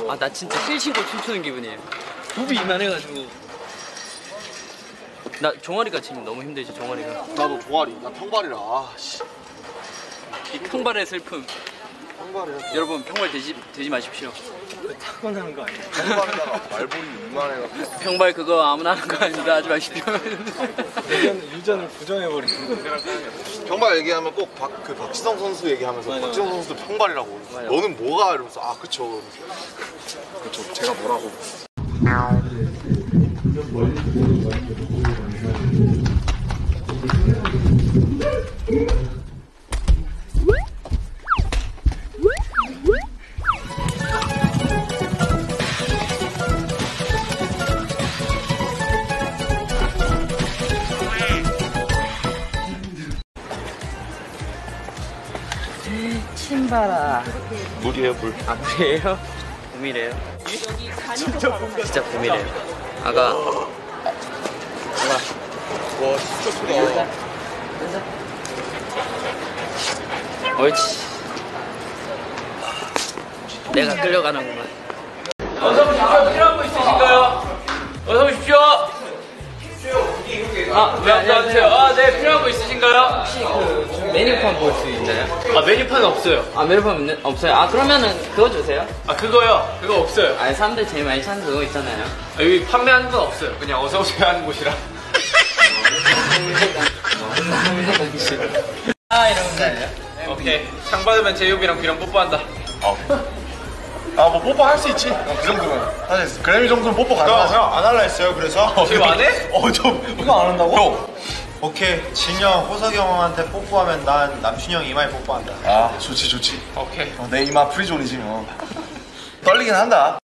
아, 나 진짜 힐 신고 춤추는 기분이에요. 굽이 이만해가지고. 나 종아리가 지금 너무 힘들지, 종아리가. 나도 종아리, 나 평발이라. 아, 씨. 이 평발의 슬픔. 평발이라. 여러분, 평발 되지 마십시오. 타고나는 거 아니야? 평발에다가 말벌이 이만해가지고. 평발 그거 아무나 하는 거 아닙니다. 하지 마십시오. 유전을 부정해버리는 평발 얘기하면 꼭 박지성 선수 얘기하면서 맞아, 박지성 선수도 평발이라고. 맞아. 너는 뭐가? 이러면서 아 그쵸. 그쵸. 제가 뭐라고. 신바라. 물이에요 물. 아, 물이에요? 봄이래요. 진짜 봄이래요. 아가. 와 진짜 크다. 옳지. 내가 끌려가는구만. 어서 오십시오. 필요한 거 있으신가요? 어서 오십시오. 아, 네, 안녕하세요. 아, 네, 필요한 거 있으신가요? 혹시 그 메뉴판 볼 수 있나요? 아 메뉴판은 없어요. 아, 메뉴판 없어요? 아, 그러면은 그거 주세요. 아 그거요? 그거 없어요. 아, 사람들 제일 많이 찾는 그거 있잖아요. 아, 여기 판매하는 건 없어요. 그냥 어서 오세요 하는 곳이라. 아, 이런 거 아니에요? 오케이. 상 받으면 제이홉이랑 비랑 뽀뽀한다. 아뭐 뽀뽀 할 수 있지. 그 정도면. 사실 그래미 정도는 뽀뽀 가능하지. 형 안 할라 했어요. 그래서. 지금 안 해? 이거 안 한다고? 형. 오케이, 진영, 호석이 형한테 뽀뽀하면 난 남준이 형 이마에 뽀뽀한다. 아 좋지. 오케이. 내 이마 프리존이지 뭐. 떨리긴 한다.